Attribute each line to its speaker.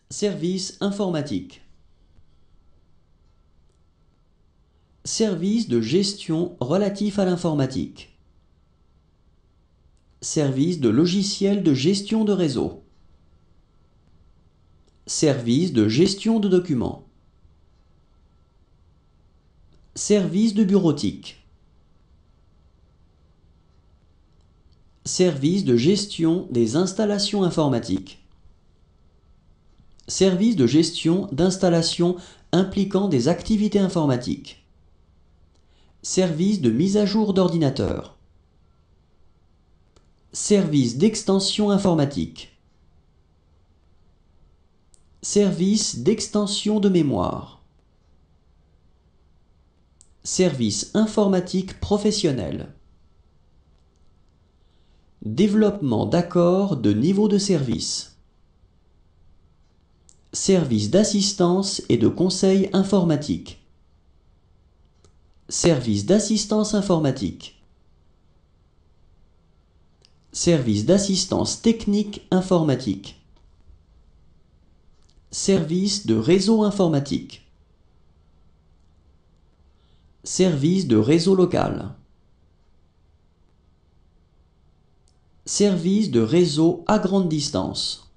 Speaker 1: Service informatique. Service de gestion relatif à l'informatique. Service de logiciel de gestion de réseau. Service de gestion de documents. Service de bureautique. Service de gestion des installations informatiques. Service de gestion d'installations impliquant des activités informatiques. Service de mise à jour d'ordinateur. Service d'extension informatique. Service d'extension de mémoire. Service informatique professionnel. Développement d'accords de niveau de service. Service d'assistance et de conseil informatique. Service d'assistance informatique. Service d'assistance technique informatique. Service de réseau informatique. Service de réseau local. Service de réseau à grande distance.